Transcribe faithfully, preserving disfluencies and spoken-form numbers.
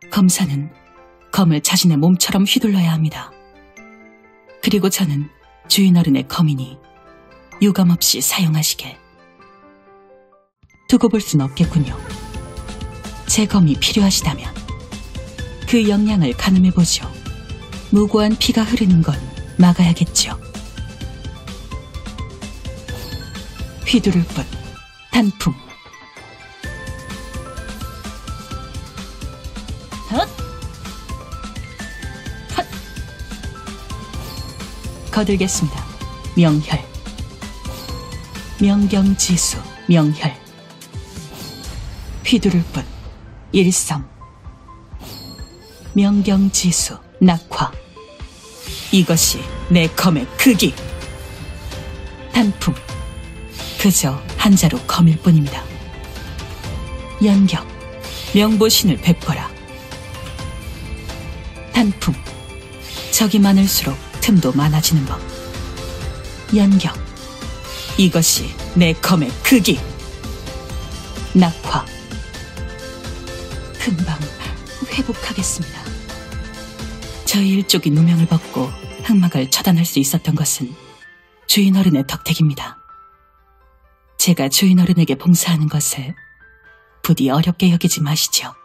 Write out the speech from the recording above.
검사는 검을 자신의 몸처럼 휘둘러야 합니다. 그리고 저는 주인 어른의 검이니 유감없이 사용하시게. 두고 볼 순 없겠군요. 제 검이 필요하시다면 그 역량을 가늠해보죠. 무고한 피가 흐르는 건 막아야겠죠. 휘두를 뿐 단풍. 헛! 헛! 거들겠습니다. 명혈. 명경지수 명혈. 휘두를 뿐 일성. 명경지수 낙화. 이것이 내 검의 크기. 단풍. 그저 한자로 검일 뿐입니다. 연경. 명보신을 베풀어라. 단풍. 적이 많을수록 틈도 많아지는 법. 연경. 이것이 내 검의 크기. 낙화. 금방 회복하겠습니다. 저희 일족이 누명을 벗고 흑막을 처단할 수 있었던 것은 주인 어른의 덕택입니다. 제가 주인 어른에게 봉사하는 것을 부디 어렵게 여기지 마시죠.